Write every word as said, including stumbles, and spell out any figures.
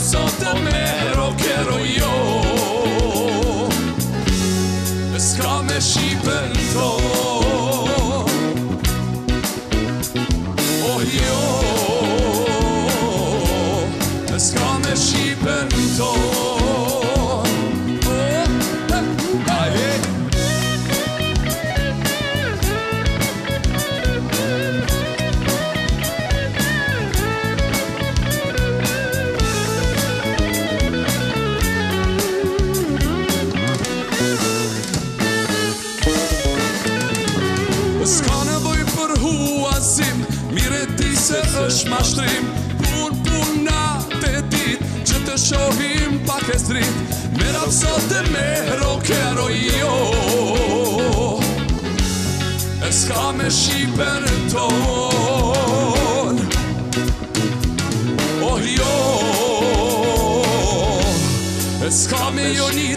sot e me rockero jo. S'ka me Shqipën ton. Oh jo, s'ka me Shqipën ton. Oh, aje. S'ka nevoj për huazim, mire ti se është mashtrim. Pun puna të dit, që të shohim pak e strit. Me rapsot e me rockero jo. E s'ka me Shqipën ton. Oh jo, e s'ka me Jonis